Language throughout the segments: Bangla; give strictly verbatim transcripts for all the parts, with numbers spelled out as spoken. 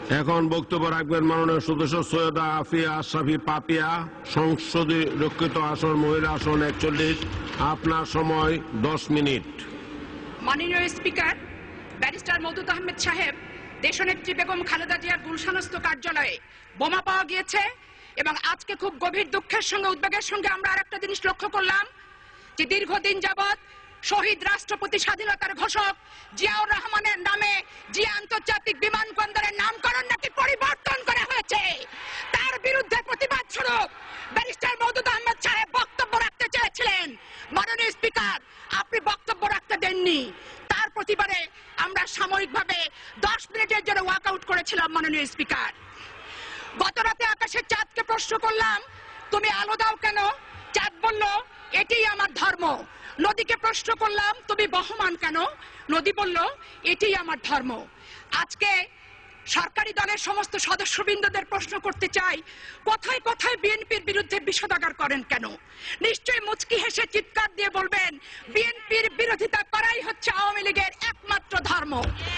এখন বক্তব্য রাখবেন মাননীয় সদস্য সৈয়দা আফিয়া আশরাফি পাপিয়া, সংসদীয় রক্ষিত আসন মহিলা আসন একচল্লিশ। আপনার সময় দশ মিনিট। মাননীয় স্পিকার, ব্যারিস্টার মওদুদ আহমেদ সাহেব, দেশনেত্রী বেগম খালেদা জিয়ার গুলশানস্থ কার্যালয়ে বোমা পাওয়া গিয়েছে এবং আজকে খুব গভীর দুঃখের সঙ্গে উদ্বেগের সঙ্গে আমরা আরেকটা জিনিস লক্ষ্য করলাম যে দীর্ঘদিন যাবৎ শহীদ রাষ্ট্রপতি স্বাধীনতার ঘোষক জিয়াউর রহমানের নামে জিয়া আন্তর্জাতিক বিমানবন্দরের নামকরণ নাকি পরিবর্তন করা হয়েছে। তার বিরুদ্ধে প্রতিবাদ স্বরূপ ব্যারিস্টার মওদুদ আহমেদ সাহেব বক্তব্য রাখতে চেয়েছিলেন। মাননীয় স্পিকার, আপনি বক্তব্য রাখতে দেননি। তার প্রতিবাদে আমরা সাময়িকভাবে দশ মিনিটের জন্য ওয়াক আউট করেছিলাম। মাননীয় স্পিকার, গত রাতে আকাশের চাঁদকে প্রশ্ন করলাম, তুমি আলো দাও কেন? চাঁদ বলল, এটাই আমার ধর্ম। নদীকে প্রশ্ন করলাম, তুমি বহমান কেন? নদী বলল, এটাই আমার ধর্ম। আজকে সরকারি দলের সমস্ত সদস্যবৃন্দদের প্রশ্ন করতে চাই, কথায় কথায় বিএনপির বিরুদ্ধে বিষোদাগার করেন কেন? নিশ্চয়ই মুচকি হেসে চিৎকার দিয়ে বলবেন, বিএনপির বিরোধিতা করাই হচ্ছে আওয়ামী লীগের একমাত্র ধর্ম।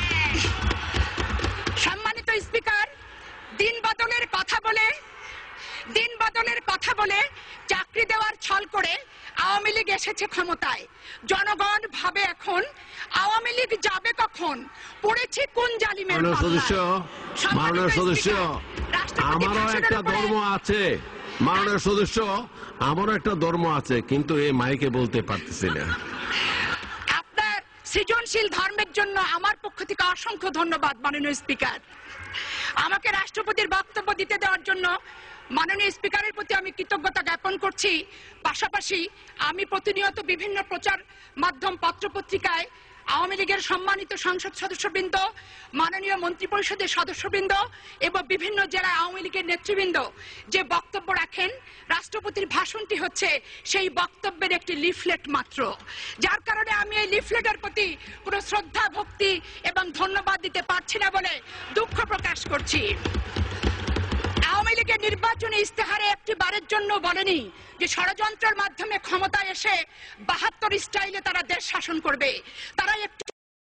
সম্মানিত স্পিকার, দিন বদলের কথা বলে দিন বদলের কথা বলে চাকরি দেওয়ার ছল করে আওয়ামী লীগ এসেছে ক্ষমতায়। জনগণ ভাবে এখন আওয়ামী লীগ যাবে কখন? পড়েছে কোন জালিমের সদস্য মাননীয় সদস্য আমারও একটা ধর্ম আছে। মাননীয় সদস্য আমারও একটা ধর্ম আছে, কিন্তু এই মাইকে বলতে পারতেছি না। আপনার সৃজনশীল ধর্মের জন্য আমার পক্ষ থেকে অসংখ্য ধন্যবাদ। মাননীয় স্পিকার, আমাকে রাষ্ট্রপতির বক্তব্য দিতে দেওয়ার জন্য মাননীয় স্পিকারের প্রতি আমি কৃতজ্ঞতা জ্ঞাপন করছি। পাশাপাশি আমি প্রতিনিয়ত বিভিন্ন প্রচার মাধ্যম পত্রপত্রিকায় আওয়ামী লীগের সম্মানিত সংসদ সদস্যবৃন্দ, মাননীয় মন্ত্রিপরিষদের সদস্যবৃন্দ এবং বিভিন্ন জেলায় আওয়ামী লীগের নেতৃবৃন্দ যে বক্তব্য রাখেন, রাষ্ট্রপতির ভাষণটি হচ্ছে সেই বক্তব্যের একটি লিফলেট মাত্র, যার কারণে আমি এই লিফলেটের প্রতি কোনো শ্রদ্ধা ভক্তি এবং ধন্যবাদ দিতে পারছি না বলে দুঃখ প্রকাশ করছি। আওয়ামী লীগের নির্বাচনী ইস্তেহারে একটি বারের জন্য বলেনি যে ষড়যন্ত্রের মাধ্যমে ক্ষমতায় এসে বাহাত্তর স্টাইলে তারা দেশ শাসন করবে। তারা একটি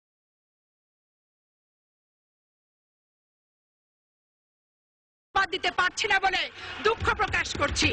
দিতে পারছি না বলে দুঃখ প্রকাশ করছি।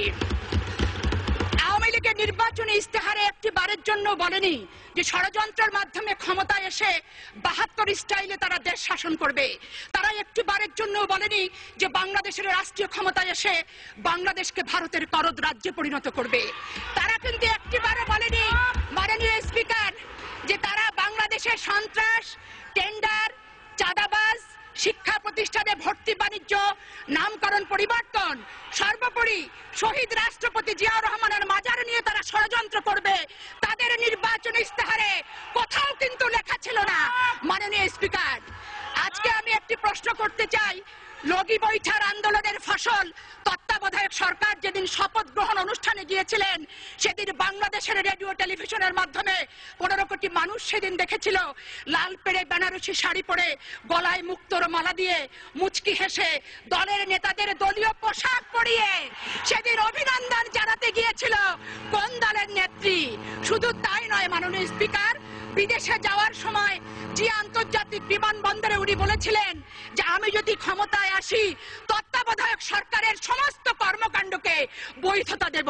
আওয়ামী লীগের নির্বাচনী ইস্তেহারে একটি বারের জন্য বলেনি যে ষড়যন্ত্রের মাধ্যমে ক্ষমতায় এসে বাহাত্তর স্টাইলে তারা দেশ শাসন করবে। তারা একটি বারের জন্য বলেনি যে বাংলাদেশের রাষ্ট্রীয় ক্ষমতায় এসে বাংলাদেশকে ভারতের করদ রাজ্যে পরিণত করবে। তারা কিন্তু একটি বারও বলেনি মাননীয় স্পিকার যে তারা বাংলাদেশের সন্ত্রাস, টেন্ডার, চাঁদাবাজ, শিক্ষা প্রতিষ্ঠানে ভর্তি বাণিজ্য, নামকরণ পরিবর্তন, সর্বোপরি শহীদ রাষ্ট্রপতি জিয়াউর রহমানের মাজার নিয়ে তারা ষড়যন্ত্র করবে। তাদের নির্বাচনী ইস্তেহারে কোথাও কিন্তু লেখা ছিল না। মাননীয় স্পিকার, আজকে আমি একটি প্রশ্ন করতে চাই, লগি বৈঠার আন্দোলনের ফসল তত্ত্বাবধায়ক সরকার যেদিন শপথ গ্রহণ অনুষ্ঠানে গিয়েছিলেন, সেদিন বাংলাদেশের রেডিও টেলিভিশনের মাধ্যমে পনেরো কোটি মানুষ সেদিন দেখেছিল লাল পেড়ে বেনারসি শাড়ি পরে গলায় মুক্তোর মালা দিয়ে মুচকি হেসে দলের নেতাদের দলীয় পোশাক পরিয়ে সেদিন অভিনন্দন জানাতে গিয়েছিল কোন দলের নেত্রী। শুধু তাই নয় মাননীয় স্পিকার, বিদেশে যাওয়ার সময় যে আন্তর্জাতিক বিমানবন্দরে উনি বলেছিলেন যে আমি যদি ক্ষমতায় আসি তত্ত্বাবধায়ক সরকারের সমস্ত কর্মকাণ্ডকে বৈধতা দেব।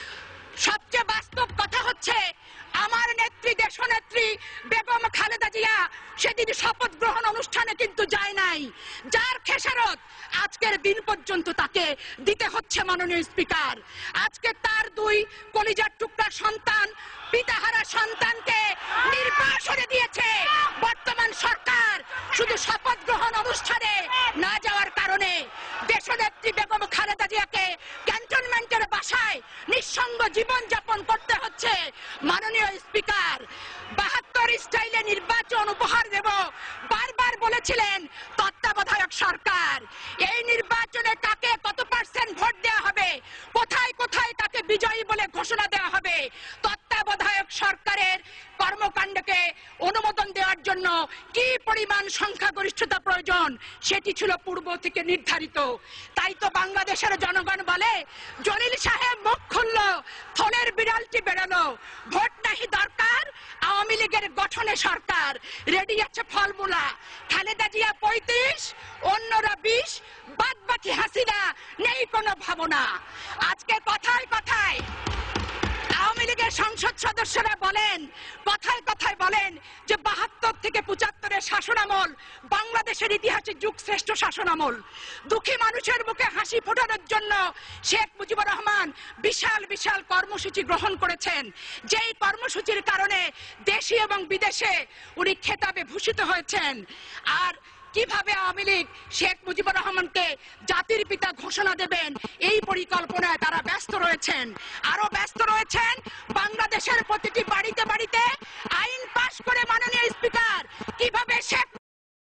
সবচেয়ে বাস্তব কথা হচ্ছে আমার নেত্রী দেশনেত্রী বেগম খালেদা জিয়া সেদিন শপথ গ্রহণ অনুষ্ঠানে কিন্তু যায় নাই, যার খেসারত আজকের দিন পর্যন্ত তাকে দিতে হচ্ছে। মাননীয় স্পিকার, আজকে তার দুই কলিজার টুকরা সন্তান পিতাহারা সন্তানকে নির্বাসনে দিয়েছে বর্তমান সরকার শুধু শপথ গ্রহণ অনুষ্ঠানে না যাওয়ার কারণে। দেশনেত্রী বেগম খালেদা জিয়াকে ক্যান্টনমেন্টের বাসায় নিঃসঙ্গ জীবন যাপন করতে হচ্ছে। মাননীয় স্পিকার, বাহাত্তর স্টাইলে নির্বাচন উপহার দেব বারবার বলেছিলেন তত্ত্বাবধায়ক সরকার। এই নির্বাচনে কাকে কত পার্সেন্ট ভোট দেওয়া হবে, কোথায় কোথায় তাকে বিজয়ী বলে ঘোষণা দেওয়া হবে, তত্ত্বাবধায়ক সরকারের কর্মকাণ্ডকে অনুমোদন দেওয়ার জন্য কি পরিমাণ সংখ্যাগরিষ্ঠতা প্রয়োজন সেটি ছিল পূর্ব থেকে নির্ধারিত। তাই তো বাংলাদেশের জনগণ বলে, জলিল সাহেব মুখ খুলল, থলের বিড়ালটি বেরোলো, ভোট নাহি দরকার, আওয়ামী লীগের গঠনে সরকার, রেডি আছে ফলমূলা, খালেদা জিয়া পঁয়ত্রিশ, অন্যরা বিশ, বাদ বাকি হাসিনা, নেই কোনো ভাবনা। আজকে কথায় কথায় আওয়ামী লীগের সংসদ সদস্যরা বলেন, কথায় কথায় বলেন যে বাহাত্তর থেকে পঁচাত্তরের শাসনামল বাংলাদেশের ইতিহাসে যুগ শ্রেষ্ঠ শাসনামল। দুঃখী মানুষের মুখে হাসি ফোটানোর জন্য শেখ মুজিবুর রহমান বিশাল বিশাল কর্মসূচি গ্রহণ করেছেন, যেই কর্মসূচির কারণে দেশে এবং বিদেশে উনি খেতাবে ভূষিত হয়েছেন। আর কিভাবে আওয়ামী লীগ শেখ মুজিবুর রহমানকে জাতির পিতা ঘোষণা দেবেন এই পরিকল্পনায় তারা ব্যস্ত রয়েছেন। আরো ব্যস্ত রয়েছেন বাংলাদেশের প্রতিটি বাড়িতে বাড়িতে আইন পাশ করে মাননীয় স্পিকার কিভাবে শেখ